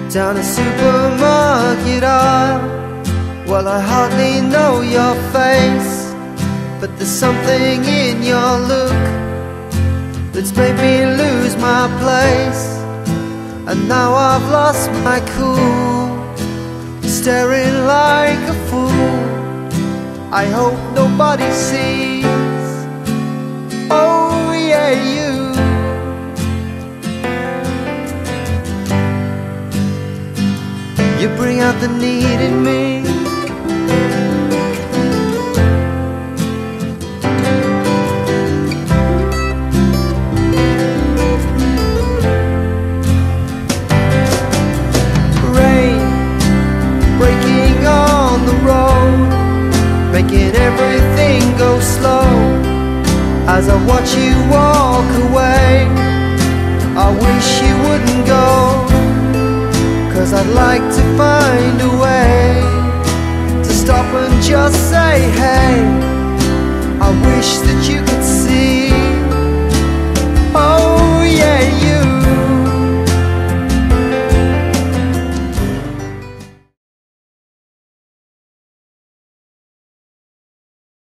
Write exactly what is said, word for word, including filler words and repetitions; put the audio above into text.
down a supermarket aisle. Well, I hardly know your face, but there's something in your look that's made me lose my place. And now I've lost my cool, staring like a fool. I hope nobody sees. Oh yeah, you. You bring out the need in me. Rain breaking on the road, making everything go slow. As I watch you walk away, I wish you wouldn't go, 'cause I'd like to find a way to stop and just say, hey, I wish that you could